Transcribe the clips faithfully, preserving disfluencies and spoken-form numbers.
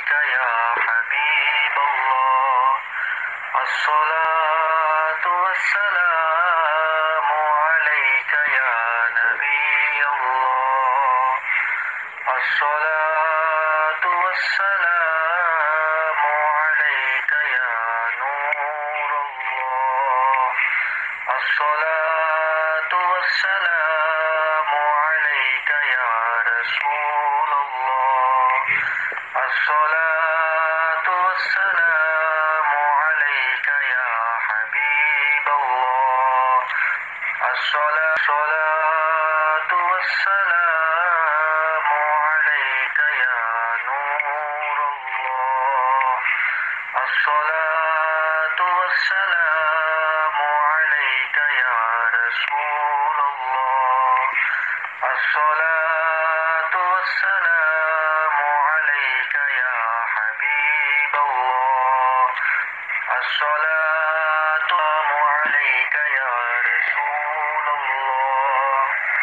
عليك يا حبيب الله. الصلاة والسلام عليك يا نبي الله. الصلاة والسلام عليك يا نور الله. الصلاة والسلام عليك يا رسول الله. الصلاة والسلام عليك يا حبيب الله. الصلاة والسلام عليك يا نور الله. الصلاة والسلام عليك يا رسول الله. الصلاة والسلام عليك يا حبيب الله. الصلاة عليك يا رسول الله.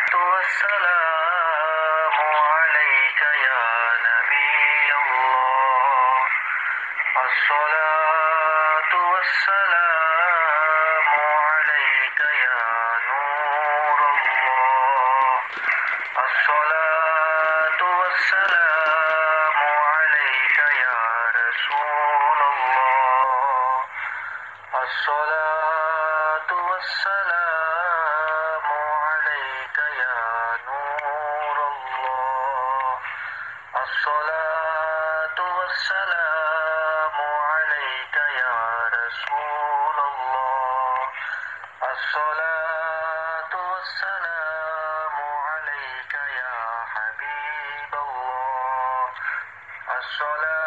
والسلام عليك يا نبي الله. الصلاة والسلام عليك يا نور الله. الصلاة والسلام عليك يا رسول الله. الصلاة والسلام عليك يا نور الله. الصلاة والسلام عليك يا رسول الله. الصلاة والسلام عليك يا حبيب الله. الصلاة